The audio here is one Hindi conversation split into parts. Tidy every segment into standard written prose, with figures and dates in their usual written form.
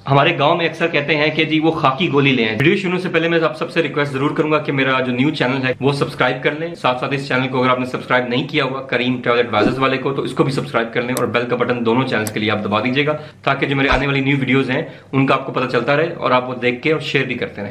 हमारे गांव में अक्सर कहते हैं कि जी वो खाकी गोली लें। वीडियो शुरू से पहले मैं आप सबसे रिक्वेस्ट जरूर करूंगा कि मेरा जो न्यू चैनल है वो सब्सक्राइब कर लें। साथ साथ इस चैनल को अगर आपने सब्सक्राइब नहीं किया हुआ करीम ट्रैवल एडवाइजर्स वाले को, तो इसको भी सब्सक्राइब कर लें और बेल का बटन दोनों चैनल्स के लिए आप दबा दीजिएगा, ताकि जो मेरे आने वाली न्यू वीडियोज हैं उनका आपको पता चलता रहे और आप वो देख के और शेयर भी करते रहें।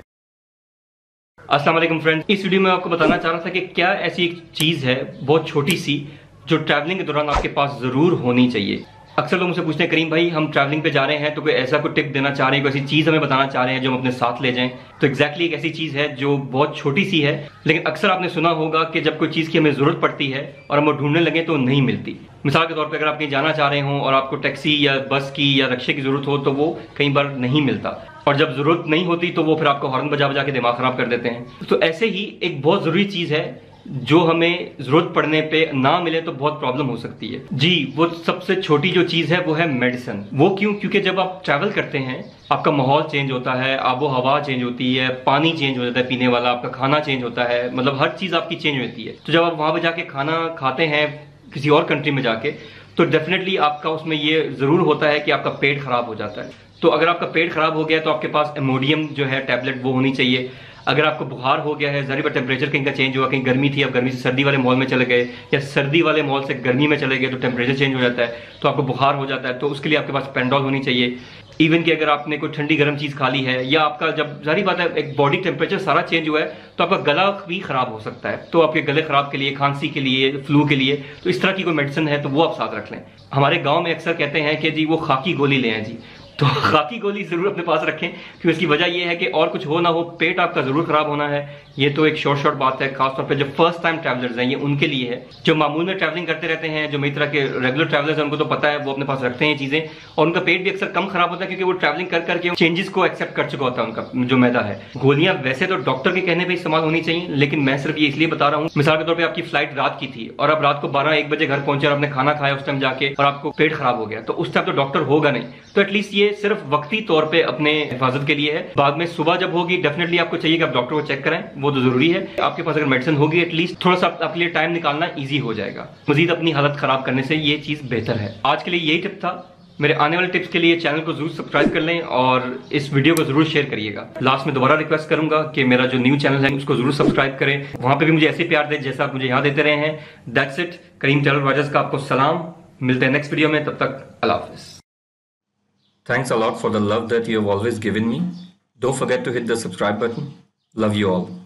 अस्सलाम वालेकुम फ्रेंड्स, इस वीडियो में आपको बताना चाह रहा था कि क्या ऐसी एक चीज है बहुत छोटी सी जो ट्रैवलिंग के दौरान आपके पास जरूर होनी चाहिए। अक्सर लोग मुझसे पूछते हैं करीम भाई हम ट्रैवलिंग पे जा रहे हैं तो कोई ऐसा कोई टिप देना चाह रहे हैं, कोई ऐसी चीज हमें बताना चाह रहे हैं जो हम अपने साथ ले जाएं। तो एग्जैक्टली एक ऐसी चीज है जो बहुत छोटी सी है, लेकिन अक्सर आपने सुना होगा कि जब कोई चीज की हमें जरूरत पड़ती है और हम वो ढूंढने लगे तो नहीं मिलती। मिसाल के तौर पर अगर आप कहीं जाना चाह रहे हो और आपको टैक्सी या बस की या रिक्शे की जरूरत हो तो वो कई बार नहीं मिलता, और जब जरूरत नहीं होती तो वो फिर आपको हॉर्न बजा बजा के दिमाग खराब कर देते हैं। तो ऐसे ही एक बहुत जरूरी चीज है जो हमें जरूरत पड़ने पे ना मिले तो बहुत प्रॉब्लम हो सकती है। जी, वो सबसे छोटी जो चीज है वो है मेडिसिन। वो क्यों? क्योंकि जब आप ट्रैवल करते हैं आपका माहौल चेंज होता है, आबो हवा चेंज होती है, पानी चेंज हो जाता है पीने वाला, आपका खाना चेंज होता है, मतलब हर चीज आपकी चेंज होती है। तो जब आप वहां पे जाके खाना खाते हैं किसी और कंट्री में जाके, तो डेफिनेटली आपका उसमें ये जरूर होता है कि आपका पेट खराब हो जाता है। तो अगर आपका पेट खराब हो गया तो आपके पास एमोडियम जो है टैबलेट वो होनी चाहिए। अगर आपको बुखार हो गया है, जरी पर टेम्परेचर कहीं का चेंज हुआ, कहीं गर्मी थी, आप गर्मी से सर्दी वाले माहौल में चले गए या सर्दी वाले माहौल से गर्मी में चले गए तो टेम्परेचर चेंज हो जाता है, तो आपको बुखार हो जाता है, तो उसके लिए आपके पास पेंडोल होनी चाहिए। इवन कि अगर आपने कोई ठंडी गर्म चीज खा ली है या आपका जब जारी बात है एक बॉडी टेम्परेचर सारा चेंज हुआ है तो आपका गला भी खराब हो सकता है। तो आपके गले खराब के लिए, खांसी के लिए, फ्लू के लिए तो इस तरह की कोई मेडिसिन है तो वो आप साथ रख लें। हमारे गांव में अक्सर कहते हैं कि जी वो खाकी गोली लें जी, तो खाकी गोली जरूर अपने पास रखें, क्योंकि इसकी वजह यह है कि और कुछ हो ना हो पेट आपका जरूर खराब होना है। ये तो एक शॉर्ट बात है, खासतौर पे जो फर्स्ट टाइम ट्रैवलर्स हैं ये उनके लिए है। जो मामूल में ट्रैवलिंग करते रहते हैं, जो मेरी तरह के रेगुलर ट्रैवलर्स हैं, उनको तो पता है, वो अपने पास रखते हैं चीजें, और उनका पेट भी अक्सर कम खराब होता है क्योंकि वो ट्रैवलिंग कर करके चेंजेस को एक्सेप्ट कर चुका होता है उनका जो मैदा है। गोलियां वैसे तो डॉक्टर के कहने पर इस्तेमाल होनी चाहिए, लेकिन मैं सिर्फ ये इसलिए बता रहा हूँ, मिसाल के तौर पर आपकी फ्लाइट रात की थी और आप रात को 12-1 बजे घर पहुंचे और आपने खाना खाया उस टाइम जाके और आपको पेट खराब हो गया, तो उस टाइम तो डॉक्टर होगा नहीं। तो एटलीस्ट ये सिर्फ वक्ती तौर पे अपने हिफाजत के लिए है। बाद में सुबह जब होगी डेफिनेटली आपको चाहिए कि आप डॉक्टर को चेक कराएं, वो तो जरूरी है। आपके पास अगर मेडिसिन होगी एटलीस्ट थोड़ा सा आपके लिए टाइम निकालना इजी हो जाएगा, मजीद अपनी हालत खराब करने से ये चीज बेहतर है। आज के लिए यही टिप था। मेरे आने वाले टिप्स के लिए चैनल को जरूर सब्सक्राइब कर लें और इस वीडियो को जरूर शेयर करिएगा। लास्ट में दोबारा रिक्वेस्ट करूंगा कि मेरा जो न्यू चैनल है उसको जरूर सब्सक्राइब करें, वहां पे भी मुझे ऐसे प्यार दें जैसा आप मुझे यहाँ देते रहे हैं। That's it, Karim travel advisors का आपको सलाम, मिलते हैं नेक्स्ट वीडियो में, तब तक अल्लाह हाफिज। Thanks a lot for the love that you have always given me. Don't forget to hit the subscribe button. Love you all.